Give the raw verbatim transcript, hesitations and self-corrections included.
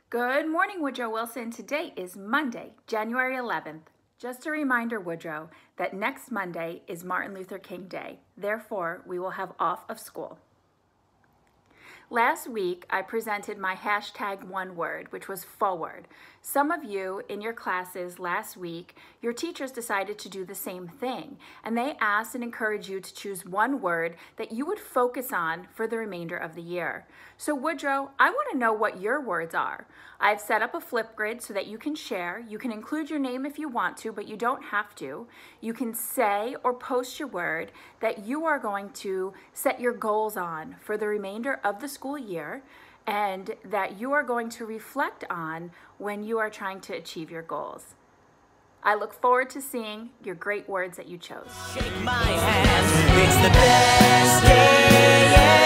Good morning, Woodrow Wilson. Today is Monday, January eleventh. Just a reminder, Woodrow, that next Monday is Martin Luther King Day. Therefore, we will have off of school. Last week, I presented my hashtag one word, which was forward. Some of you in your classes last week, your teachers decided to do the same thing, and they asked and encouraged you to choose one word that you would focus on for the remainder of the year. So Woodrow, I want to know what your words are. I've set up a Flipgrid so that you can share. You can include your name if you want to, but you don't have to. You can say or post your word that you are going to set your goals on for the remainder of the school year, and that you are going to reflect on when you are trying to achieve your goals. I look forward to seeing your great words that you chose. Shake my hand, it's the best day.